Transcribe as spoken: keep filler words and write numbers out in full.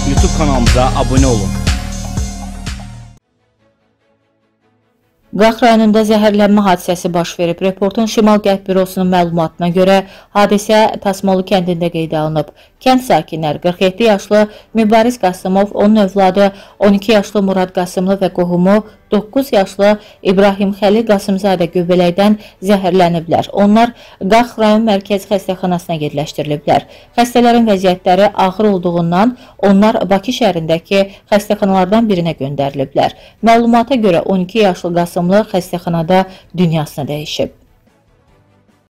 YouTube kanalımıza abunə olun. Qax rayonunda zəhərlənmə hadisəsi baş verib. Reportun Şimal-Qərb bürosunun məlumatına görə hadisə Tasmalı kəndində qeydə alınıb. Kənd sakinləri qırx yeddi yaşlı Mübariz Qasımov, onun övladı on iki yaşlı Murad Qasımlı və qohumu doqquz yaşlı İbrahim Xəlil Qasımzadə göbələkdən zəhərləniblər. Onlar Qax rayon mərkəzi xəstəxanasına yerləşdiriliblər. Xəstələrin vəziyyətləri ağır olduğundan onlar Bakı şəhərindəki xəstəxanalardan birinə göndəriliblər. Məlumata görə on iki yaşlı Qasımlı xəstəxanada dünyasını dəyişib.